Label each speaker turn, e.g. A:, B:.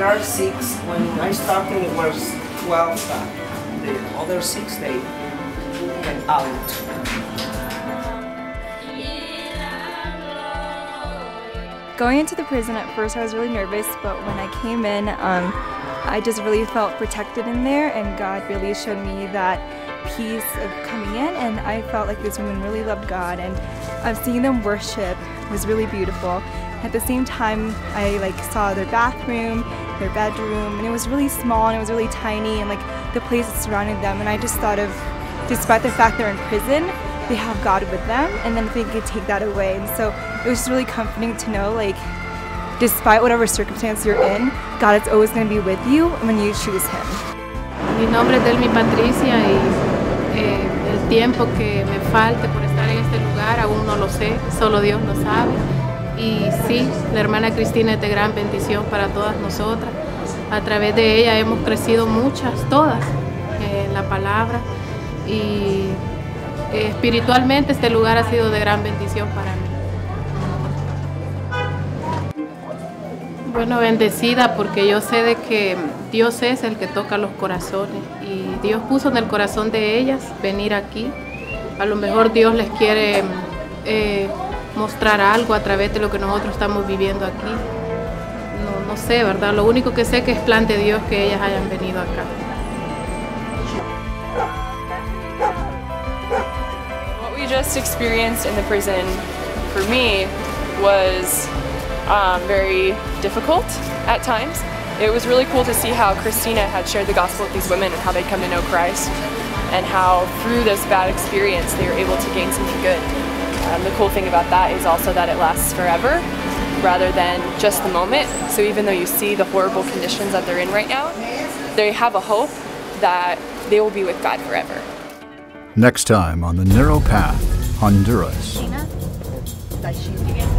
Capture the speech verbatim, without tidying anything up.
A: there are six. When I started, it was twelve. But the other six, they went out.
B: Going into the prison at first, I was really nervous, but when I came in, um, I just really felt protected in there, and God really showed me that peace of coming in, and I felt like this woman really loved God, and um, seeing them worship was really beautiful. At the same time, I like saw their bathroom, their bedroom, and it was really small and it was really tiny, and like the place that surrounded them, and I just thought of, despite the fact they're in prison, they have God with them, and then they could take that away. And so it was just really comforting to know, like, despite whatever circumstance you're in, God is always going to be with you when you choose Him.
C: Mi nombre es Delmi Patricia y eh, el tiempo que me falte por estar en este lugar aún no lo sé, solo Dios lo sabe. Y sí, la hermana Cristina es de gran bendición para todas nosotras. A través de ella hemos crecido muchas, todas, en eh, la palabra. Y eh, espiritualmente este lugar ha sido de gran bendición para mí. Bueno, bendecida porque yo sé de que Dios es el que toca los corazones y Dios puso en el corazón de ellas venir aquí. A lo mejor Dios les quiere eh, mostrar algo a través de lo que nosotros estamos viviendo aquí. No, no sé, ¿verdad? Lo único que sé que es plan de Dios que ellas hayan venido acá.
D: What we just experienced in the prison, for me, was um, very difficult at times. It was really cool to see how Christina had shared the gospel with these women and how they'd come to know Christ, and how through this bad experience they were able to gain something good. Um, the cool thing about that is also that it lasts forever rather than just the moment. So even though you see the horrible conditions that they're in right now, they have a hope that they will be with God forever.
E: Next time on The Narrow Path, Honduras.